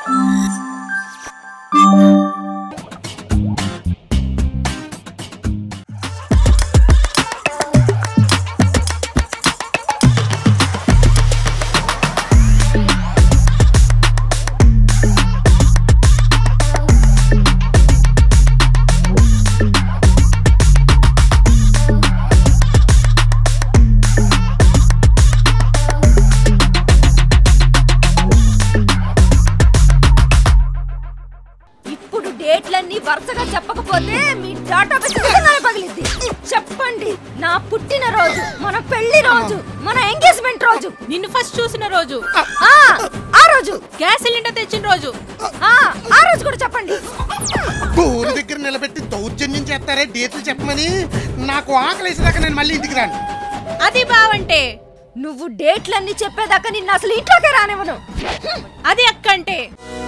వరుసగా చెప్పకపోతే మీ డేటాబేస్ పగిలిద్ది. చెప్పండి, నా పుట్టిన రోజు, మన పెళ్లి రోజు, మన ఎంగేజ్మెంట్ రోజు, నిన్ను ఫస్ట్ చూసిన రోజు, ఆ రోజు, గ్యాస్ సిలిండర్ తెచ్చిన రోజు, ఆ రోజు కూడా చెప్పండి. ఊరి దగ్గర నిలబెట్టి దౌర్జన్యం చేస్తారే డేట్లు చెప్పమని. నాకు ఆకలేసేదాకా నేను మళ్ళీ ఇంటికి రాను. అది బావంటే. నువ్వు డేట్లన్నీ చెప్పేదాకా నిన్ను అసలు ఇంట్లోకే రానివ్వను. అది అక్క అంటే.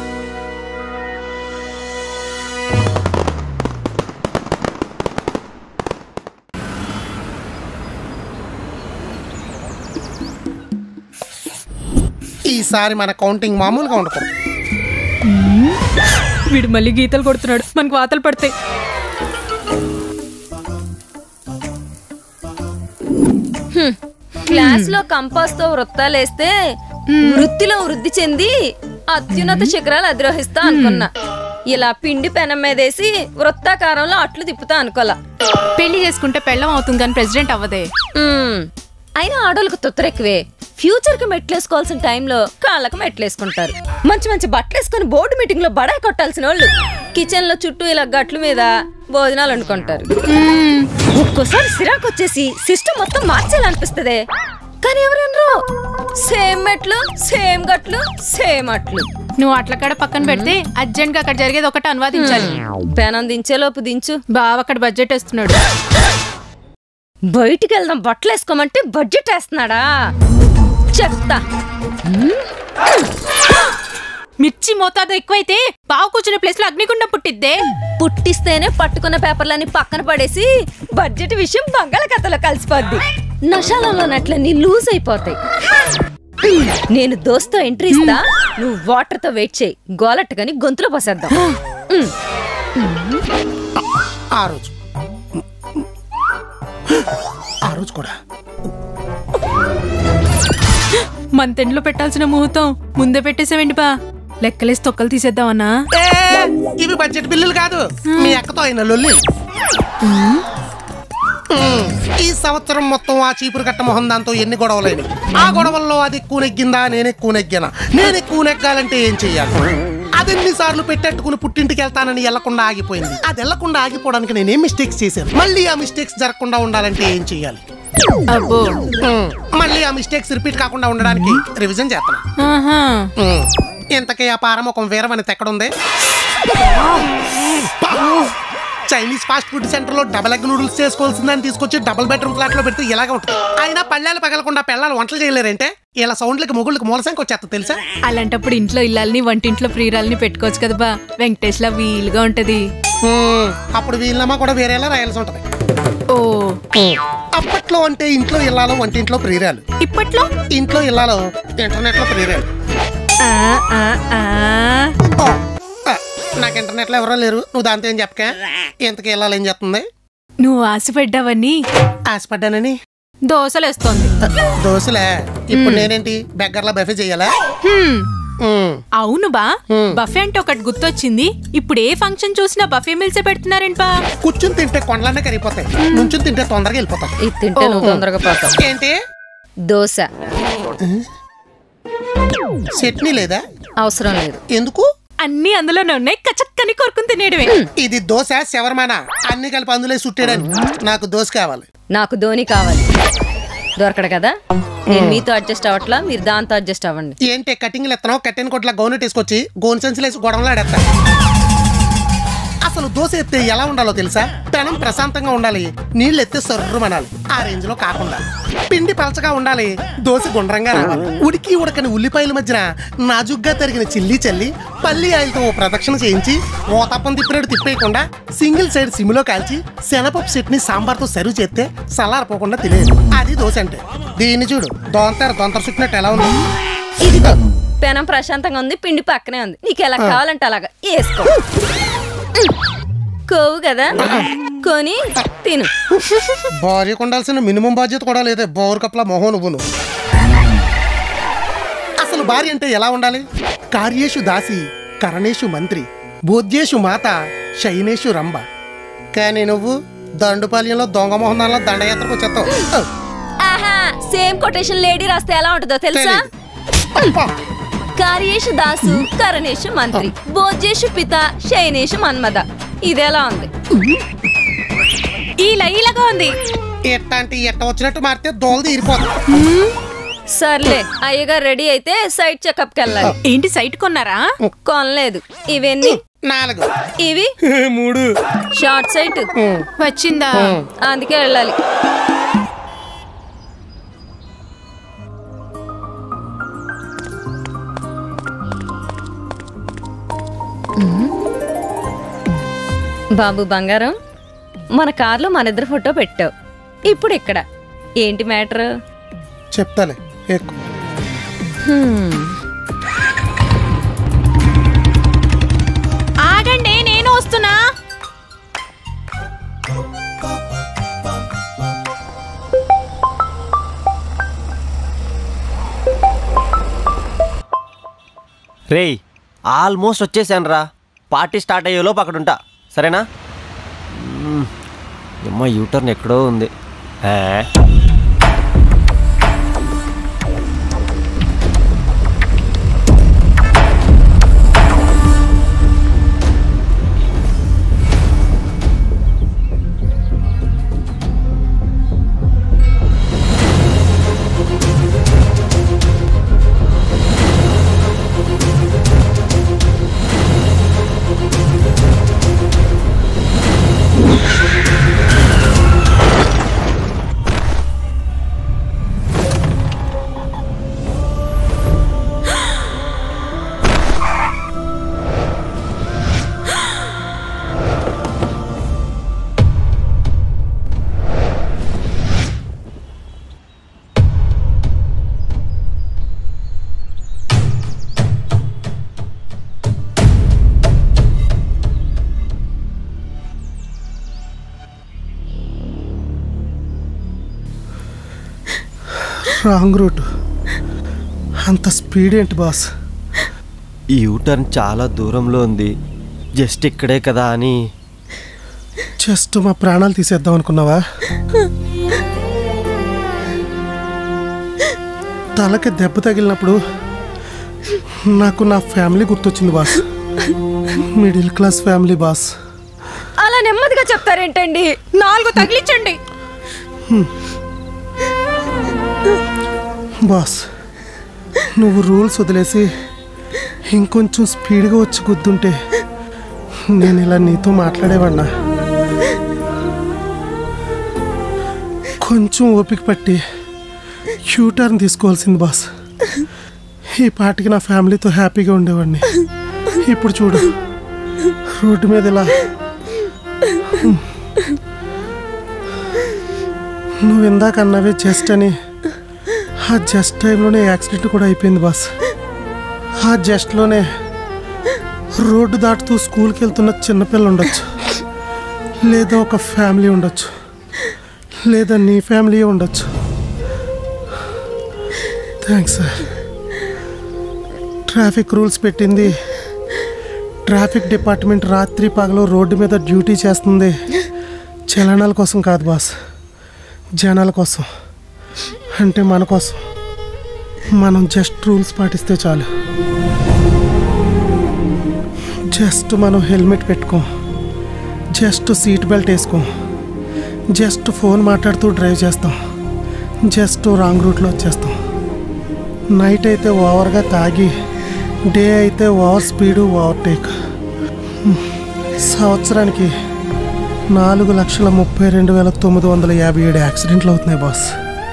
ఈసారి మన కౌంటింగ్ మామూలుగా ఉండకూడదు. వీడు మళ్ళీ గీతలు కొడుతున్నాడు, మనకు వాతలు పడతాయి. క్లాస్ లో కంపాస్ తో వృత్తాలేస్తే వృత్తిలో వృద్ధి చెంది అత్యున్నత శిఖరాలు అధిరోహిస్తా అనుకున్నా. ఇలా పిండి పెనం మీదేసి వృత్తాకారంలో అట్లు తిప్పుతా అనుకోలా. పెళ్లి చేసుకుంటే పెళ్ళం అవుతుంది కానీ ప్రెసిడెంట్ అవ్వదే. అయినా ఆడోళ్ళకు తొత్తరెక్కువే. ఫ్యూచర్ కి మెట్లేసుకోవాల్సిన టైంలో కాళ్ళకు మెట్లేసుకుంటారు. మంచి మంచి బట్టలు వేసుకుని బోర్డు మీటింగ్ లో బడా కొట్టాల్సిన వాళ్ళు కిచెన్ లో చుట్టూ ఇలా గట్ల మీద భోజనాలు వండుకుంటారు. ఒక్కోసారి సిరాకు వచ్చేసి సిస్టమ్ మొత్తం మార్చాలనిపిస్తుంది. కానీ ఎవరెనరు సేమ్ మెట్లు, సేమ్ గట్లు, సేమ్ అట్లు. నువ్వు అట్ల కాడ పక్కన పెడితే అర్జెంట్ గా అక్కడ జరిగేది ఒకటి అనువాదించాలి. పెనం దించేలోపు దించు. బావ అక్కడ బడ్జెట్ వేస్తున్నాడు. బయటికి వెళ్దాం బట్టలు వేసుకోమంటే బడ్జెట్ వేస్తున్నాడా? చెప్తా. మిర్చి మోతాదు ఎక్కువైతే బావ కూర్చునే ప్లేస్ లో అగ్నిగుండం పుట్టిద్దే. పుట్టిస్తేనే పట్టుకున్న పేపర్లని పక్కన పడేసి బడ్జెట్ విషయం బంగాళాఖాతంలో కలిసిపోద్ది. నశాలలో నట్లన్నీ లూజ్ అయిపోతాయి. నేను దోస్తో ఎంట్రీ ఇస్తా, నువ్వు వాటర్ తో వెయిట్ చేయి. గోలట్టుగాని గొంతులో పోసేద్దాం. ఆ రోజు కూడా మంతెండ్లో పెట్టాల్సిన ముహూర్తం ముందే పెట్టేసావేంటి బా? లెక్కలేసి తొక్కలు తీసేద్దామన్నా? ఇవి బడ్జెట్ బిల్లులు కాదు, మీ అక్కతో అయిన లొల్లి. ఈ సంవత్సరం మొత్తం ఆ చీపురు కట్ట మొహం దాంతో ఎన్ని గొడవలేని. ఆ గొడవల్లో అది ఎక్కువ నెగ్గిందా, నేను ఎక్కువ నెగ్గానా? నేను ఎక్కువ నెగ్గాలంటే ఏం చెయ్యాలి? అదెన్నిసార్లు పెట్టెట్టుకుని పుట్టింటికి వెళ్తానని వెళ్లకుండా ఆగిపోయింది. అది వెళ్లకుండా ఆగిపోవడానికి నేనేం మిస్టేక్స్ చేశాను? మళ్ళీ ఆ మిస్టేక్స్ జరగకుండా ఉండాలంటే ఏం చెయ్యాలి? మళ్ళీ ఆ మిస్టేక్స్ రిపీట్ కాకుండా ఉండడానికి రివిజన్ చేస్తాను. ఇంతకీ ఆ పారముఖం వీరమని ఎక్కడుంది? చైనీస్ ఫాస్ట్ ఫుడ్ సెంటర్ లో డబల్ ఎగ్ నూడిల్స్ చేసుకోవాల్సిందని తీసుకొచ్చి డబుల్ బెడ్రూమ్ ఫ్లాట్ లో పెడితే ఇలాగే ఉంటుంది. అయినా పళ్ళాలు పగలకుండా పెళ్ళాలు వంటలు చేయలేరంటే ఇలా సౌండ్లకి మొగుళ్ళకి మూలసంకి వచ్చేస్తా తెలుసా? అలాంటప్పుడు ఇంట్లో ఇల్లాలని వంటింట్లో ప్రియురాలని పెట్టుకోవచ్చు కదా బా. వెంకటేష్ లా వీలుగా ఉంటది. అప్పుడు వీళ్ళమ్మా కూడా వేరేలా రాయాల్సి ఉంటది. ఓ, అప్పట్లో అంటే ఇంట్లో ఇల్లాలో వంటింట్లో ప్రియురాలు, ఇప్పట్లో ఇంట్లో ఇల్లాలో ఇంటర్నెట్ లో ప్రియురాలు. నాకు ఇంటర్నెట్ లో ఎవరో లేరు, నువ్వు దాంతో ఏం చెప్పక. ఎంతకి వెళ్ళాలి ఏం చేస్తుంది? నువ్వు ఆశపడ్డావని. ఆశపడ్డానని దోశలు వేస్తోంది. దోశలే? ఇప్పుడు నేనేంటి బెగ్గర్లా బఫే చెయ్యాలా? అవును బా, బఫే అంటే ఒకటి గుర్తొచ్చింది. ఇప్పుడు ఏ ఫంక్షన్ చూసినా బఫే మిల్సే పెడుతున్నారేంటి బా? కూర్చుని తింటే కొండలన్నీ కరిగిపోతాయి, నుంచుని తింటే తొందరగా వెళ్ళిపోతాయి. ఇది తింటే నువ్వు తొందరగా పోతావు. ఏంటి? దోశ. చట్నీ లేదా? అవసరం లేదు. ఎందుకు? అన్ని అందులోనే ఉన్నాయి, కచక్కని కొరుకుని తినేయడమే. ఇది దోశ శవర్మానా? అన్ని కలిపి అందులో సుట్టేయడానికి. నాకు దోశ కావాలి. నాకు ధోని కావాలి. దొరకడు కదా, నేను మీతో అడ్జస్ట్ అవ్వట్లా, మీరు దాంతో అడ్జస్ట్ అవ్వండి. ఏంటి కటింగ్లు ఎత్తనావు? కట్టిన కొట్ల గౌన్ తీసుకొచ్చి గోన్ సెన్స్లేసి గొడవలు ఆడేస్తా. అసలు దోశ ఎత్తే ఎలా ఉండాలో తెలుసా? పెనం ప్రశాంతంగా ఉండాలి, నీళ్ళు ఎత్తే సర్రుమనాలి. ఆ రేంజ్ లో కాకుండా పిండి పలచగా ఉండాలి, దోశ గుండ్రంగా రావాలి. ఉడికి ఉడకని ఉల్లిపాయల మధ్యన నాజుగ్గా తరిగిన చిల్లి చల్లి పల్లి ఆయిల్తో ఓ ప్రదక్షిణ చేయించి ఓ తప్పని తిప్పినట్టు తిప్పేయకుండా సింగిల్ సైడ్ సిమ్లో కాల్చి శనపప్పు చట్నీ సాంబార్తో సర్వ్ చేస్తే సలారిపోకుండా తినేది. అది దోశ అంటే. దీన్ని చూడు, దొంతర చుట్టినట్టు ఎలా ఉంది? ఇదిగో పెనం ప్రశాంతంగా ఉంది, పిండి పక్కనే ఉంది. నీకు ఎలా కావాలంటే అలాగా వేసుకో. కోవు కదా కొని తిను. భార్యకు ఉండాల్సిన మినిమం బాధ్యత కూడా లేదే, బోరు కప్ల మొహం నువ్వును. అసలు భార్య అంటే ఎలా ఉండాలి? కార్యేషు దాసి, కరణేషు మంత్రి, బోధ్యేషు మాత, శయనేషు రంభ. కానీ నువ్వు దండుపాల్యంలో దొంగ మొహంలో దండయాత్రకు వచ్చేస్తావు. ఆహా, సేమ్ కొటేషన్ లేడీ రాస్తే ఎలా ఉంటుందో తెలుసా? కార్యేషు దాసు, కరణేషు మంత్రి, భోజ్యేషు పిత, శయనేషు మన్మద. ఇదేలా ఉంది? ఇలాగా ఉంది. ఎట్ట వచ్చినట్టు మారితే దోలు తీరిపోతుంది. సర్లే, అయ్యగారు రెడీ అయితే సైట్ చెకప్ కి వెళ్ళాలి. ఏంటి సైట్ కొన్నారా? కొనలేదు. ఇవన్నీ 4, ఇవి 3 షార్ట్ సైట్ వచ్చిందా? అందుకే వెళ్ళాలి. బాబు బంగారం, మన కార్లో మన ఇద్దరు ఫోటో పెట్టావు. ఇప్పుడు ఇక్కడ ఏంటి మ్యాటర్? చెప్తాలే, ఎక్కువ ఆగండి, నేను వస్తున్నా. రేయ్, ఆల్మోస్ట్ వచ్చేసాను రా. పార్టీ స్టార్ట్ అయ్యేలోపు అక్కడ ఉంటా, సరేనా? అమ్మ యూటర్న్ ఎక్కడో ఉంది. Wrong route. అంత స్పీడ్ ఏంటి బాస్? ఈ యూటర్న్ చాలా దూరంలో ఉంది, జస్ట్ ఇక్కడే కదా అని. జస్ట్ మా ప్రాణాలు తీసేద్దాం అనుకున్నావా? తలకి దెబ్బ తగిలినప్పుడు నాకు నా ఫ్యామిలీ గుర్తొచ్చింది boss. Middle class family boss. అలా నెమ్మదిగా చెప్తారేంటండి? 4 తగిలించండి. బాస్, నువ్వు రూల్స్ వదిలేసి ఇంకొంచెం స్పీడ్గా వచ్చి గుద్దుంటే నేను ఇలా నీతో మాట్లాడేవాడినా. కొంచెం ఓపిక పట్టి యూటర్న్ తీసుకోవాల్సింది బాస్. ఈ పాటికి నా ఫ్యామిలీతో హ్యాపీగా ఉండేవాడిని. ఇప్పుడు చూడు, రోడ్డు మీద ఇలా. నువ్వు ఇందాక అన్నవే జస్ట్ అని, ఆ జస్ట్ టైంలోనే యాక్సిడెంట్ కూడా అయిపోయింది బాస్. ఆ జస్ట్లోనే రోడ్డు దాటుతూ స్కూల్కి వెళ్తున్న చిన్నపిల్ల ఉండొచ్చు, లేదా ఒక ఫ్యామిలీ ఉండొచ్చు, లేదా నీ ఫ్యామిలీ ఉండొచ్చు. Thanks sir. ట్రాఫిక్ రూల్స్ పెట్టింది ట్రాఫిక్ డిపార్ట్మెంట్ రాత్రి పగలు రోడ్డు మీద డ్యూటీ చేస్తుంది చలనాల కోసం కాదు బాస్, జనాల కోసం. అంటే మన కోసం. మనం జస్ట్ రూల్స్ పాటిస్తే చాలు. జస్ట్ మనం హెల్మెట్ పెట్టుకోం, జస్ట్ సీట్ బెల్ట్ వేసుకోం, జస్ట్ ఫోన్ మాట్లాడుతూ డ్రైవ్ చేస్తాం, జస్ట్ రాంగ్ రూట్లో వచ్చేస్తాం. నైట్ అయితే ఓవర్గా తాగి, డే అయితే ఓవర్ స్పీడు ఓవర్టేక్. సంవత్సరానికి 4,32,957 యాక్సిడెంట్లు అవుతున్నాయి బాస్.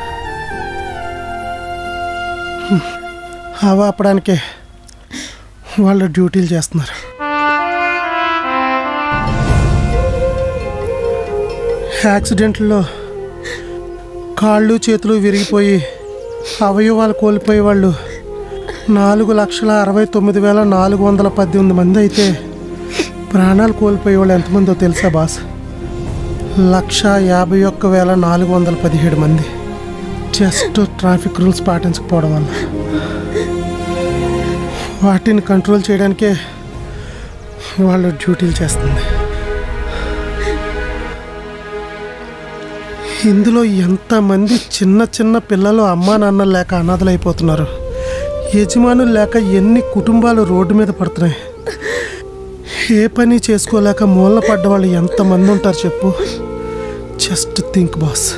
అవి ఆపడానికే వాళ్ళు డ్యూటీలు చేస్తున్నారు. యాక్సిడెంట్లో కాళ్ళు చేతులు విరిగిపోయి అవయవాలు కోల్పోయే వాళ్ళు 4,69,418 మంది అయితే ప్రాణాలు కోల్పోయే వాళ్ళు ఎంతమందో తెలుసా బాస్? 1,51,417 మంది జస్ట్ ట్రాఫిక్ రూల్స్ పాటించకపోవడం వల్ల. వాటిని కంట్రోల్ చేయడానికే వాళ్ళు డ్యూటీలు చేస్తుంది. ఇందులో ఎంతమంది చిన్న చిన్న పిల్లలు అమ్మా నాన్నలు లేక అనాథలు అయిపోతున్నారు. యజమానులు లేక ఎన్ని కుటుంబాలు రోడ్డు మీద పడుతున్నాయి. ఏ పని చేసుకోలేక మూలన పడ్డ వాళ్ళు ఎంతమంది ఉంటారు చెప్పు. Just think boss.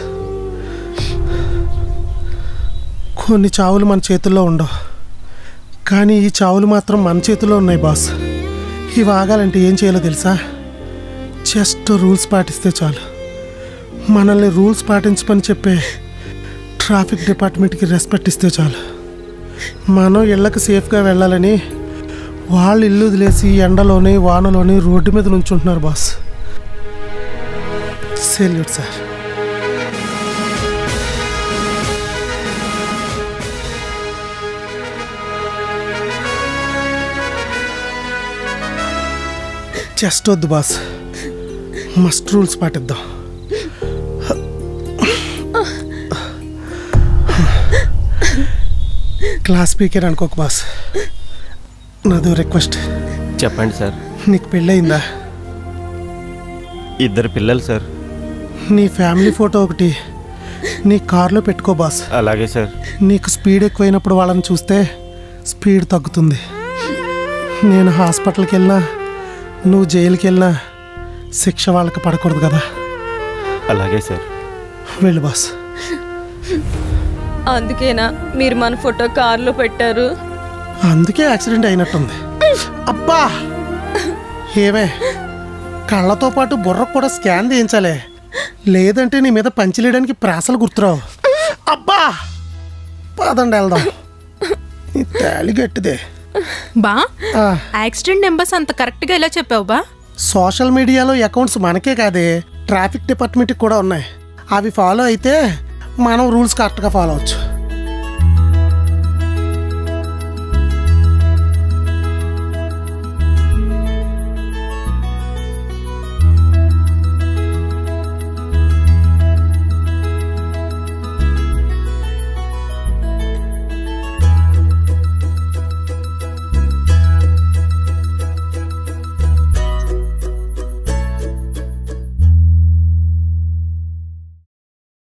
కొన్ని చావులు మన చేతుల్లో ఉండవు, కానీ ఈ చావులు మాత్రం మన చేతుల్లో ఉన్నాయి బాస్. ఇవి ఆగాలంటే ఏం చేయాలో తెలుసా? జస్ట్ రూల్స్ పాటిస్తే చాలు. మనల్ని రూల్స్ పాటించమని చెప్పే ట్రాఫిక్ డిపార్ట్మెంట్కి రెస్పెక్ట్ ఇస్తే చాలు. మనం ఇళ్ళకి సేఫ్గా వెళ్ళాలని వాళ్ళు ఇల్లు వదిలేసి ఎండలోని వానలోని రోడ్డు మీద నుంచుంటున్నారు బాస్. Salute sir. జస్ట్ వద్దు బాస్, మస్ట్ రూల్స్ పాటిద్దాం. క్లాస్ స్పీకర్ అనుకోక బాస్, నాదో రిక్వెస్ట్. చెప్పండి సార్. నీకు పెళ్ళయిందా? 2 పిల్లలు సార్. నీ ఫ్యామిలీ ఫోటో ఒకటి నీ కార్లో పెట్టుకో బాస్. అలాగే సార్. నీకు స్పీడ్ ఎక్కువైనప్పుడు వాళ్ళని చూస్తే స్పీడ్ తగ్గుతుంది. నేను హాస్పిటల్కి వెళ్ళినా నువ్వు జైలుకి వెళ్ళినా శిక్ష వాళ్ళకి పడకూడదు కదా. అలాగే సార్. వెళ్ళు బాస్. అందుకేనా మీరు మన ఫోటో కార్లో పెట్టారు? అందుకే యాక్సిడెంట్ అయినట్టుంది. అబ్బా ఏమే, కళ్ళతో పాటు బుర్రకు కూడా స్కాన్ చేయించాలి, లేదంటే నీ మీద పంచిలేయడానికి ప్రాసలు గుర్తురావు. అబ్బా పదండి వెళ్దాం. ఈ తాళి గట్టిదే. బా యాక్సిడెంట్ నెంబర్స్ అంత కరెక్ట్ గా ఎలా చెప్పావు బా? సోషల్ మీడియాలో అకౌంట్స్ మనకే కాదే, ట్రాఫిక్ డిపార్ట్మెంట్కి కూడా ఉన్నాయి. అవి ఫాలో అయితే మనం రూల్స్ కరెక్ట్గా ఫాలో అవచ్చు.